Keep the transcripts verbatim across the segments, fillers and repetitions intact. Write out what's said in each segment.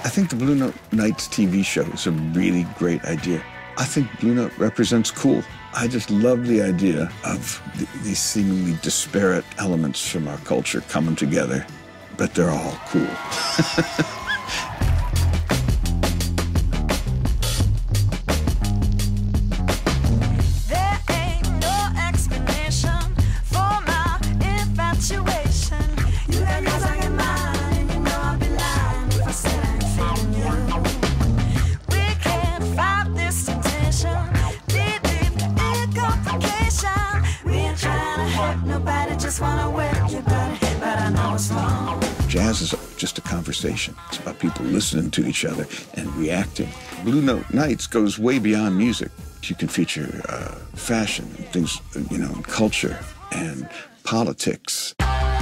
I think the Blue Note Nights T V show is a really great idea. I think Blue Note represents cool. I just love the idea of th these seemingly disparate elements from our culture coming together, but they're all cool. Jazz is just a conversation. It's about people listening to each other and reacting. Blue Note Nights goes way beyond music. You can feature uh, fashion and things, you know, culture and politics.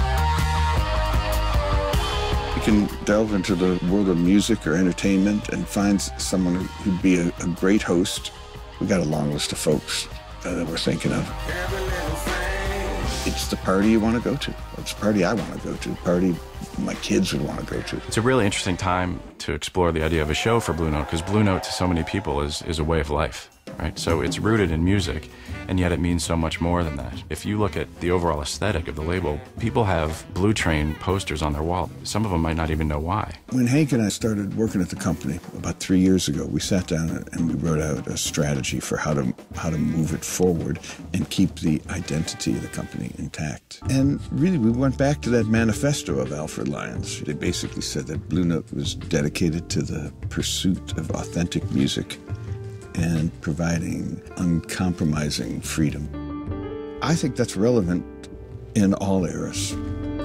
You can delve into the world of music or entertainment and find someone who'd be a, a great host. We got a long list of folks uh, that we're thinking of. It's the party you want to go to. It's the party I want to go to, the party my kids would want to go to. It's a really interesting time to explore the idea of a show for Blue Note, because Blue Note to so many people is, is a way of life, right? So it's rooted in music, and yet it means so much more than that. If you look at the overall aesthetic of the label, people have Blue Train posters on their wall. Some of them might not even know why. When Hank and I started working at the company about three years ago, we sat down and we wrote out a strategy for how to, how to move it forward and keep the identity of the company intact. And really, we went back to that manifesto of Alfred Lyons. They basically said that Blue Note was dedicated to the pursuit of authentic music and providing uncompromising freedom. I think that's relevant in all eras.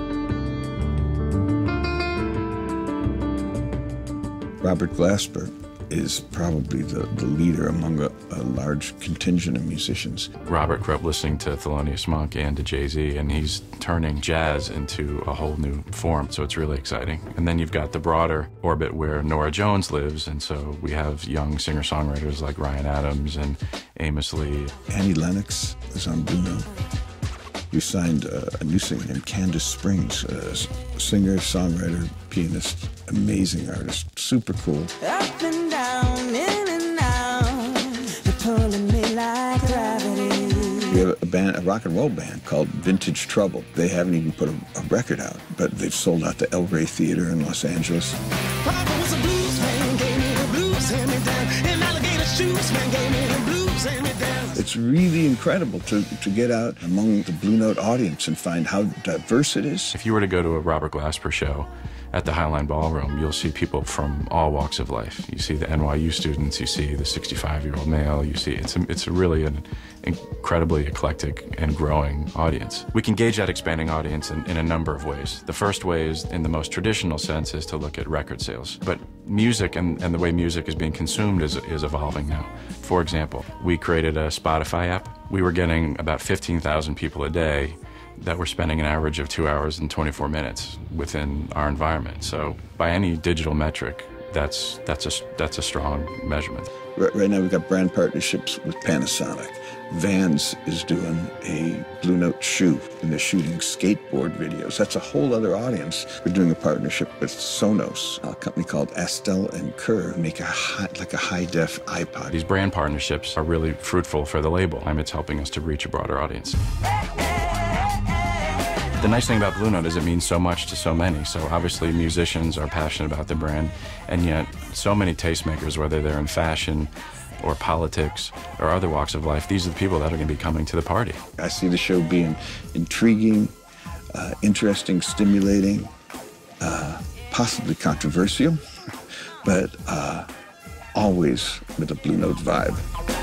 Robert Glasper is probably the, the leader among a, a large contingent of musicians. Robert grew up listening to Thelonious Monk and to Jay-Z, and he's turning jazz into a whole new form, so it's really exciting. And then you've got the broader orbit where Norah Jones lives, and so we have young singer-songwriters like Ryan Adams and Amos Lee. Annie Lennox is on Blue Note. We signed uh, a new singer named Candace Springs, a singer, songwriter, pianist, amazing artist, super cool. Up and down, in and out, you're pulling me like gravity. We have a band, a rock and roll band called Vintage Trouble. They haven't even put a, a record out, but they've sold out the El Rey Theater in Los Angeles. Papa was a blues man, gave me the blues, hand me down. And alligator shoes man gave me the blues, hand me down. It's really incredible to, to get out among the Blue Note audience and find how diverse it is. If you were to go to a Robert Glasper show at the Highline Ballroom, you'll see people from all walks of life. You see the N Y U students, you see the sixty-five-year-old male, you see it's a, it's a really an incredibly eclectic and growing audience. We can gauge that expanding audience in, in a number of ways. The first way is, in the most traditional sense, is to look at record sales. But music and, and the way music is being consumed is, is evolving now. For example, we created a Spotify app. We were getting about fifteen thousand people a day that were spending an average of two hours and twenty-four minutes within our environment. So by any digital metric, that's, that's, a, that's a strong measurement. Right, right now we've got brand partnerships with Panasonic. Vans is doing a Blue Note shoe, and they're shooting skateboard videos. That's a whole other audience. We're doing a partnership with Sonos, a company called Astel and Kerr, make a high, like a high-def iPod. These brand partnerships are really fruitful for the label. It's helping us to reach a broader audience. The nice thing about Blue Note is it means so much to so many. So obviously musicians are passionate about the brand, and yet so many tastemakers, whether they're in fashion or politics or other walks of life, these are the people that are going to be coming to the party. I see the show being intriguing, uh, interesting, stimulating, uh, possibly controversial, but uh, always with a Blue Note vibe.